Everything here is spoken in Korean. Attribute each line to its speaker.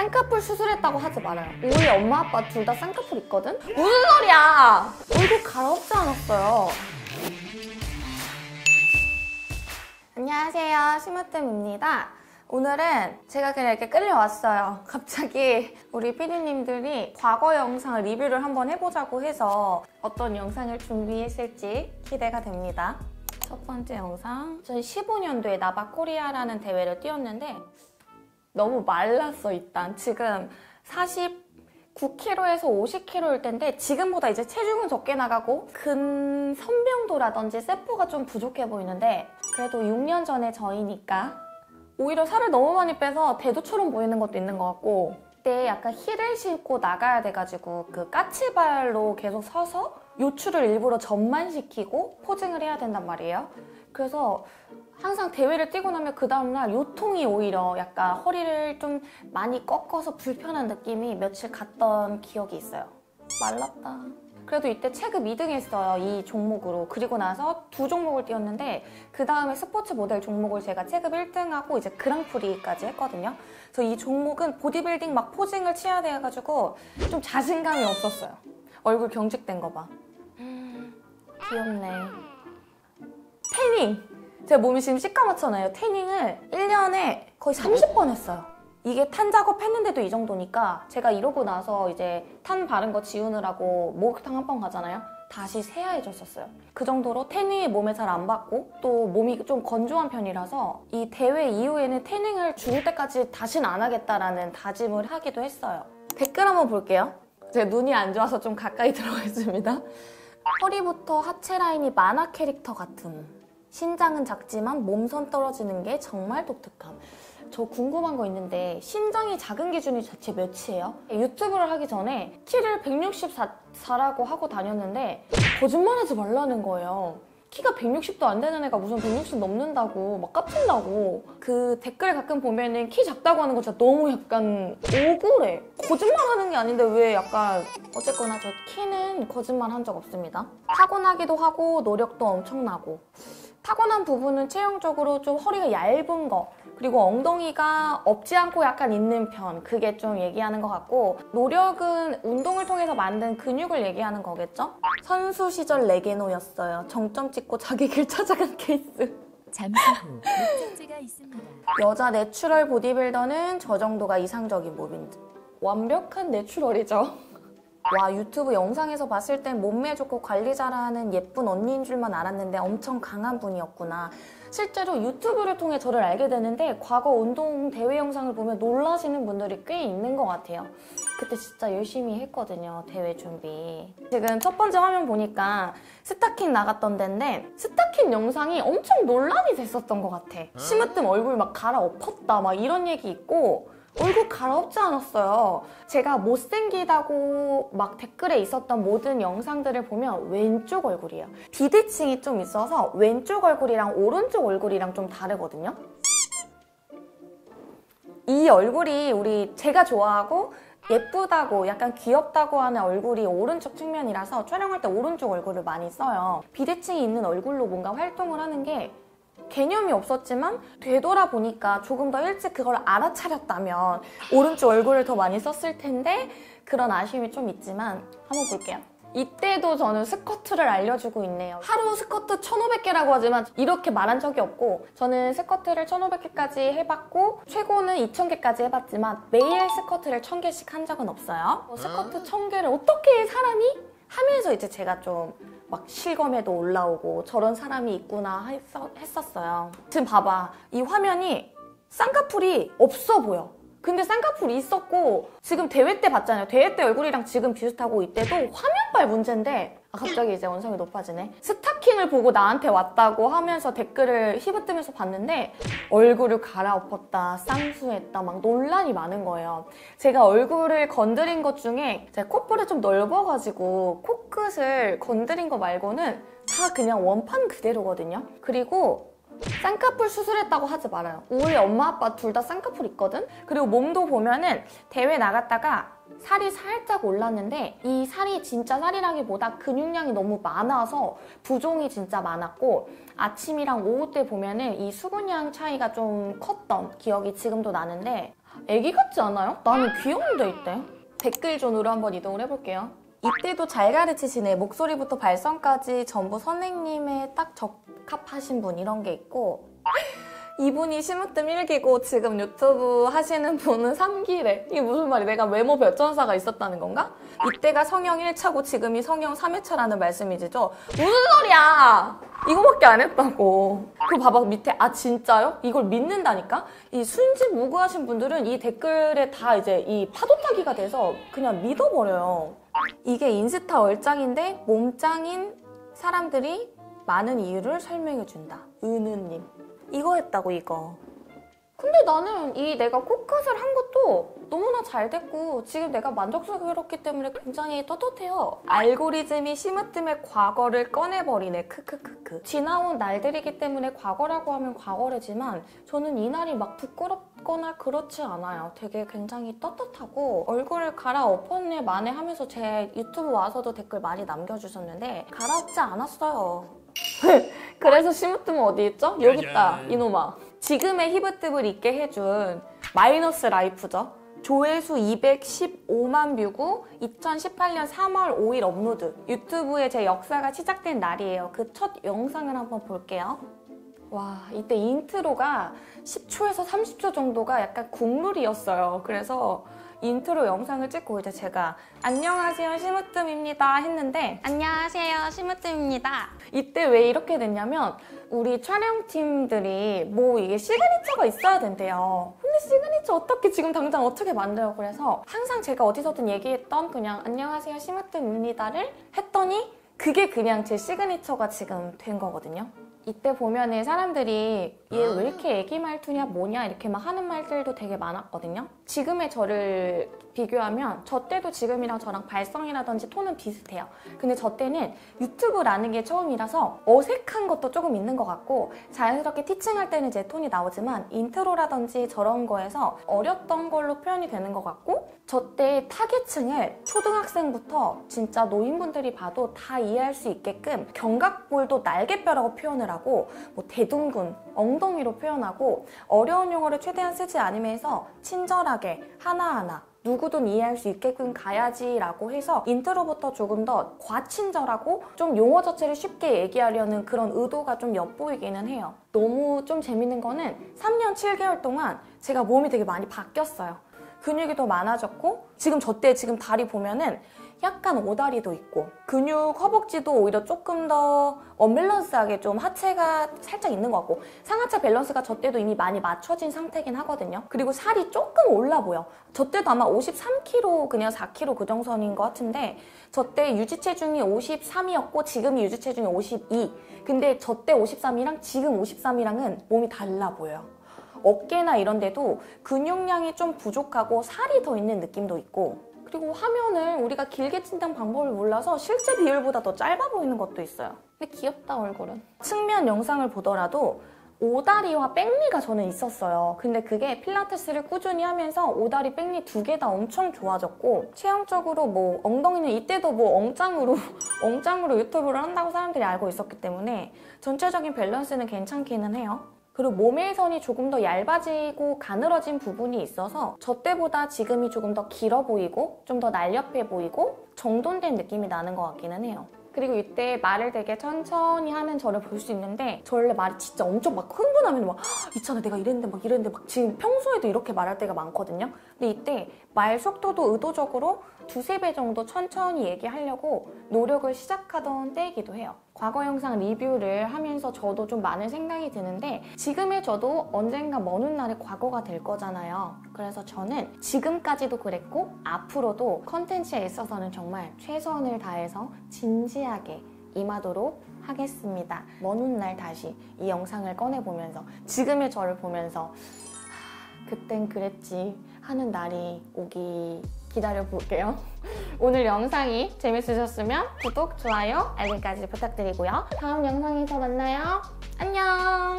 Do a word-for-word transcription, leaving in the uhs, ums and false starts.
Speaker 1: 쌍꺼풀 수술했다고 하지 말아요. 우리 엄마 아빠 둘 다 쌍꺼풀 있거든? 무슨 소리야! 얼굴 갈아엎지 않았어요. 안녕하세요, 심으뜸입니다. 오늘은 제가 그냥 이렇게 끌려왔어요. 갑자기 우리 피디님들이 과거 영상을 리뷰를 한번 해보자고 해서 어떤 영상을 준비했을지 기대가 됩니다. 첫 번째 영상, 이천십오 년도에 나바코리아라는 대회를 뛰었는데 너무 말랐어. 일단 지금 사십구 킬로그램에서 오십 킬로그램일 텐데 지금보다 이제 체중은 적게 나가고 근 선명도라든지 세포가 좀 부족해 보이는데 그래도 육 년 전에 저이니까 오히려 살을 너무 많이 빼서 대두처럼 보이는 것도 있는 것 같고, 그때 약간 힐을 신고 나가야 돼가지고 그 까치발로 계속 서서 요추를 일부러 전만시키고 포징을 해야 된단 말이에요. 그래서 항상 대회를 뛰고 나면 그 다음날 요통이 오히려 약간 허리를 좀 많이 꺾어서 불편한 느낌이 며칠 갔던 기억이 있어요. 말랐다. 그래도 이때 체급 이 등 했어요, 이 종목으로. 그리고 나서 두 종목을 뛰었는데 그 다음에 스포츠 모델 종목을 제가 체급 일 등하고 이제 그랑프리까지 했거든요. 그래서 이 종목은 보디빌딩 막 포징을 취해야 돼가지고 좀 자신감이 없었어요. 얼굴 경직된 거 봐. 음, 귀엽네. 태닝! 제 몸이 지금 시커멓잖아요. 태닝을 일 년에 거의 삼십 번 했어요. 이게 탄 작업했는데도 이 정도니까 제가 이러고 나서 이제 탄 바른 거 지우느라고 목욕탕 한 번 가잖아요. 다시 새하얘졌었어요. 그 정도로 태닝이 몸에 잘 안 받고 또 몸이 좀 건조한 편이라서 이 대회 이후에는 태닝을 죽을 때까지 다시는 안 하겠다라는 다짐을 하기도 했어요. 댓글 한번 볼게요. 제 눈이 안 좋아서 좀 가까이 들어가겠습니다. 허리부터 하체 라인이 만화 캐릭터 같음. 신장은 작지만 몸선 떨어지는 게 정말 독특함. 저 궁금한 거 있는데 신장이 작은 기준이 대체 몇이에요? 유튜브를 하기 전에 키를 백육십사라고 하고 다녔는데 거짓말하지 말라는 거예요. 키가 백육십도 안 되는 애가 무슨 백육십 넘는다고 막 깝친다고. 그 댓글 가끔 보면은 키 작다고 하는 거 진짜 너무 약간 억울해. 거짓말하는 게 아닌데 왜 약간. 어쨌거나 저 키는 거짓말 한 적 없습니다. 타고나기도 하고 노력도 엄청나고. 타고난 부분은 체형적으로 좀 허리가 얇은 거, 그리고 엉덩이가 없지 않고 약간 있는 편, 그게 좀 얘기하는 것 같고, 노력은 운동을 통해서 만든 근육을 얘기하는 거겠죠? 선수 시절 레게노였어요. 정점 찍고 자기 길 찾아간 케이스.
Speaker 2: 잠시 후 목적지가 있습니다.
Speaker 1: 여자 내추럴 보디빌더는 저 정도가 이상적인 몸인 듯. 완벽한 내추럴이죠. 와, 유튜브 영상에서 봤을 땐 몸매 좋고 관리 잘하는 예쁜 언니인 줄만 알았는데 엄청 강한 분이었구나. 실제로 유튜브를 통해 저를 알게 되는데 과거 운동 대회 영상을 보면 놀라시는 분들이 꽤 있는 것 같아요. 그때 진짜 열심히 했거든요, 대회 준비. 지금 첫 번째 화면 보니까 스타킹 나갔던 데인데 스타킹 영상이 엄청 논란이 됐었던 것 같아. 심으뜸 얼굴 막 갈아엎었다 막 이런 얘기 있고 얼굴 갈아엎지 않았어요. 제가 못생기다고 막 댓글에 있었던 모든 영상들을 보면 왼쪽 얼굴이에요. 비대칭이 좀 있어서 왼쪽 얼굴이랑 오른쪽 얼굴이랑 좀 다르거든요. 이 얼굴이 우리 제가 좋아하고 예쁘다고 약간 귀엽다고 하는 얼굴이 오른쪽 측면이라서 촬영할 때 오른쪽 얼굴을 많이 써요. 비대칭이 있는 얼굴로 뭔가 활동을 하는 게 개념이 없었지만 되돌아보니까 조금 더 일찍 그걸 알아차렸다면 오른쪽 얼굴을 더 많이 썼을 텐데 그런 아쉬움이 좀 있지만 한번 볼게요. 이때도 저는 스쿼트를 알려주고 있네요. 하루 스쿼트 천오백 개라고 하지만 이렇게 말한 적이 없고 저는 스쿼트를 천오백 개까지 해봤고 최고는 이천 개까지 해봤지만 매일 스쿼트를 천 개씩 한 적은 없어요. 스쿼트 천 개를 어떻게 사람이 하면서 이제 제가 좀 막 실검에도 올라오고 저런 사람이 있구나 했었어요. 지금 봐봐. 이 화면이 쌍꺼풀이 없어 보여. 근데 쌍꺼풀이 있었고 지금 대회 때 봤잖아요. 대회 때 얼굴이랑 지금 비슷하고 이때도 화면발 문제인데 아, 갑자기 이제 원성이 높아지네. 스타킹을 보고 나한테 왔다고 하면서 댓글을 휘브뜨면서 봤는데 얼굴을 갈아엎었다, 쌍수했다 막 논란이 많은 거예요. 제가 얼굴을 건드린 것 중에 제가 콧볼이 좀 넓어가지고 코끝을 건드린 거 말고는 다 그냥 원판 그대로거든요. 그리고 쌍꺼풀 수술했다고 하지 말아요. 우리 엄마 아빠 둘 다 쌍꺼풀 있거든? 그리고 몸도 보면은 대회 나갔다가 살이 살짝 올랐는데 이 살이 진짜 살이라기보다 근육량이 너무 많아서 부종이 진짜 많았고 아침이랑 오후 때 보면은 이 수분량 차이가 좀 컸던 기억이 지금도 나는데 애기 같지 않아요? 나는 귀여운데 이때. 댓글 존으로 한번 이동을 해볼게요. 이때도 잘 가르치시네. 목소리부터 발성까지 전부 선생님에 딱 적합하신 분 이런 게 있고 이분이 심으뜸 일 기고 지금 유튜브 하시는 분은 삼 기래. 이게 무슨 말이 내가 외모 별전사가 있었다는 건가? 이때가 성형 일 차고 지금이 성형 삼 회차라는 말씀이시죠? 무슨 소리야! 이거밖에 안 했다고. 그거 봐봐 밑에 아 진짜요? 이걸 믿는다니까? 이 순진무구하신 분들은 이 댓글에 다 이제 이 파도 타기가 돼서 그냥 믿어버려요. 이게 인스타 얼짱인데 몸짱인 사람들이 많은 이유를 설명해준다. 은우님. 이거 했다고 이거. 근데 나는 이 내가 코끝을 한 것도 너무나 잘 됐고 지금 내가 만족스럽기 때문에 굉장히 떳떳해요. 알고리즘이 심으뜸의 과거를 꺼내버리네. 크크크크. 지나온 날들이기 때문에 과거라고 하면 과거래지만 저는 이 날이 막 부끄럽거나 그렇지 않아요. 되게 굉장히 떳떳하고 얼굴을 갈아엎었네 만에 하면서 제 유튜브 와서도 댓글 많이 남겨주셨는데 갈아엎지 않았어요. 그래서 심으뜸은 어디 있죠? 여기 있다 이놈아. 지금의 히브뜸을 있게 해준 마이너스 라이프죠. 조회수 이백십오만 뷰고 이천십팔 년 삼월 오일 업로드. 유튜브에 제 역사가 시작된 날이에요. 그 첫 영상을 한번 볼게요. 와, 이때 인트로가 십 초에서 삼십 초 정도가 약간 국룰이었어요. 그래서 인트로 영상을 찍고 이제 제가 안녕하세요 심으뜸입니다 했는데 안녕하세요 심으뜸입니다. 이때 왜 이렇게 됐냐면 우리 촬영팀들이 뭐 이게 시그니처가 있어야 된대요. 근데 시그니처 어떻게 지금 당장 어떻게 만들어. 그래서 항상 제가 어디서든 얘기했던 그냥 안녕하세요 심으뜸입니다를 했더니 그게 그냥 제 시그니처가 지금 된 거거든요. 이때 보면은 사람들이 얘 왜 이렇게 애기 말투냐 뭐냐 이렇게 막 하는 말들도 되게 많았거든요. 지금의 저를 비교하면 저 때도 지금이랑 저랑 발성이라든지 톤은 비슷해요. 근데 저 때는 유튜브라는 게 처음이라서 어색한 것도 조금 있는 것 같고 자연스럽게 티칭할 때는 제 톤이 나오지만 인트로라든지 저런 거에서 어렸던 걸로 표현이 되는 것 같고 저 때 타겟층을 초등학생부터 진짜 노인분들이 봐도 다 이해할 수 있게끔 견갑골도 날개뼈라고 표현을 하고 뭐 대둔근, 엉덩이로 표현하고 어려운 용어를 최대한 쓰지 않으면서 친절하게 하나하나 누구든 이해할 수 있게끔 가야지 라고 해서 인트로부터 조금 더 과친절하고 좀 용어 자체를 쉽게 얘기하려는 그런 의도가 좀 엿보이기는 해요. 너무 좀 재밌는 거는 삼 년 칠 개월 동안 제가 몸이 되게 많이 바뀌었어요. 근육이 더 많아졌고 지금 저 때 지금 다리 보면은 약간 오다리도 있고 근육 허벅지도 오히려 조금 더 언밸런스하게 좀 하체가 살짝 있는 것 같고 상하체 밸런스가 저 때도 이미 많이 맞춰진 상태긴 하거든요. 그리고 살이 조금 올라 보여. 저 때도 아마 오십삼 킬로그램 그냥 사 킬로그램 그 정선인 것 같은데 저 때 유지 체중이 오십삼이었고 지금이 유지 체중이 오십이. 근데 저 때 오십삼이랑 지금 오십삼이랑은 몸이 달라 보여요. 어깨나 이런 데도 근육량이 좀 부족하고 살이 더 있는 느낌도 있고 그리고 화면을 우리가 길게 찍는 방법을 몰라서 실제 비율보다 더 짧아 보이는 것도 있어요. 근데 귀엽다 얼굴은. 측면 영상을 보더라도 오다리와 백리가 저는 있었어요. 근데 그게 필라테스를 꾸준히 하면서 오다리, 백리 두 개 다 엄청 좋아졌고 체형적으로 뭐 엉덩이는 이때도 뭐 엉짱으로 엉짱으로 유튜브를 한다고 사람들이 알고 있었기 때문에 전체적인 밸런스는 괜찮기는 해요. 그리고 몸의 선이 조금 더 얇아지고 가늘어진 부분이 있어서 저 때보다 지금이 조금 더 길어 보이고 좀 더 날렵해 보이고 정돈된 느낌이 나는 것 같기는 해요. 그리고 이때 말을 되게 천천히 하는 저를 볼 수 있는데 저 원래 말이 진짜 엄청 막 흥분하면 막 있잖아 내가 이랬는데 막 이랬는데 막 지금 평소에도 이렇게 말할 때가 많거든요. 근데 이때 말 속도도 의도적으로 두세 배 정도 천천히 얘기하려고 노력을 시작하던 때이기도 해요. 과거 영상 리뷰를 하면서 저도 좀 많은 생각이 드는데 지금의 저도 언젠가 먼 훗날에 과거가 될 거잖아요. 그래서 저는 지금까지도 그랬고 앞으로도 컨텐츠에 있어서는 정말 최선을 다해서 진지하게 임하도록 하겠습니다. 먼 훗날 다시 이 영상을 꺼내보면서 지금의 저를 보면서 하, 그땐 그랬지 하는 날이 오기 기다려볼게요. 오늘 영상이 재밌으셨으면 구독, 좋아요, 알림까지 부탁드리고요. 다음 영상에서 만나요. 안녕!